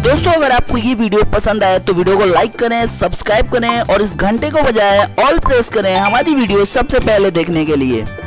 दोस्तों अगर आपको ये वीडियो पसंद आए तो वीडियो को लाइक करें, सब्सक्राइब करें और इस घंटे को बजाय ऑल प्रेस करें हमारी वीडियो सबसे पहले देखने के लिए।